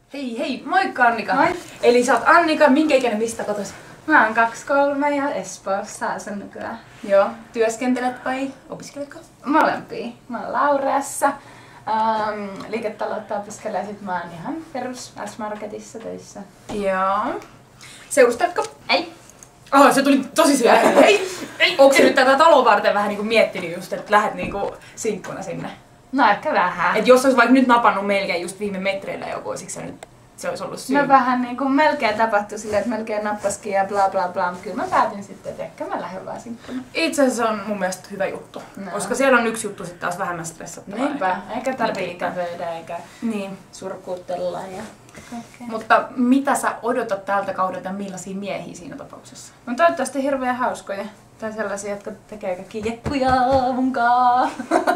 Hei hei, moikka Annika! Moi! Eli sä oot Annika, minkä ikäinen, mistä kotoisin? Mä oon 23 ja Espoossa asun nykyään. Joo, työskentelet vai opiskeletko? Molempia. Mä oon Laureassa. Liiketaloutta opiskelen ja sit mä oon ihan perus S-Marketissa töissä. Joo. Seurusteletko? Ei! Oh, se tuli tosi syvä. Ei! Onko se nyt tätä taloa varten vähän niinku miettinyt just, että lähdet niinku sinkkuna sinne? No ehkä vähän. Et jos olisi vaikka nyt napannut melkein just viime metreillä joku, olisiko se nyt se olisi ollut syy? No vähän niinku melkein tapahtui silleen, että melkein nappaskin ja bla bla bla, mutta kyllä mä päätin sitten, että ehkä mä lähden vaan sinkkuna. Itse asiassa se on mun mielestä hyvä juttu, koska siellä on yksi juttu sitten taas vähemmän stressattavaa. Niinpä, eikä tarvii kävöidä eikä niin surkuutella ja kaikkea. Mutta mitä sä odotat tältä kaudelta ja millaisia miehiä siinä tapauksessa? No toivottavasti hirveän hauskoja. Tai sellaisia, jotka tekee kaikki jekkuja munkaan.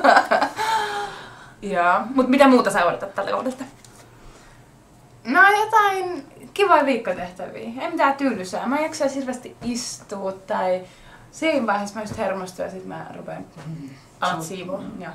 Joo. Mut mitä muuta sä odotat tältä kaudelta? No jotain kivoja viikkotehtäviä. Ei mitään tyylysää. Mä en jaksaisi hirveästi istua tai siinä vaiheessa mä just hermostun ja sit mä rupean Alat siivoa. Joo.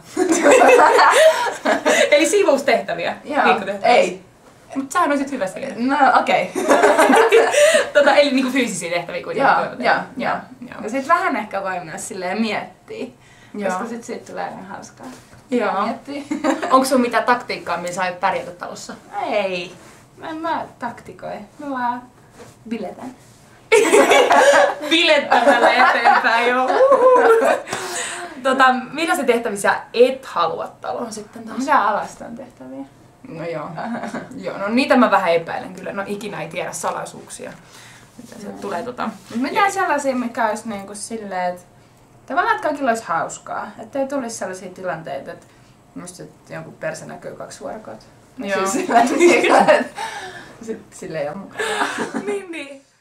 Eli siivoustehtäviä? Joo. Viikkotehtäviä? Ei. Mut sähän olisit hyvä siinä. No okei. Eli niinku fyysisiä tehtäviä kuitenkin. Joo. Ja sit vähän ehkä voi myös silleen miettiä. Joo. Koska sit siitä tulee ihan hauskaa. Joo. Miettiä. Onko sun mitään taktiikkaa, millä sä aiot pärjätä talossa? Ei. Mä taktikoi. Mä vaan biletän. Bilettämällä eteenpäin, joo. Millaisia tehtäviä sä et halua taloon sitten taas? Mitä alaston tehtäviä? No joo. Joo, no niitä mä vähän epäilen kyllä. No ikinä ei tiedä salaisuuksia. Mitä se tulee Mitään sellaisia, mikä olisi niinku silleen, että tavallaan että kaikilla olisi hauskaa. Että ei tulisi sellaisia tilanteita, että musta jonkun perse näkyy 2 vuorokautta. Joo. Siis silleen, että sit sille ei ole mukavaa. niin.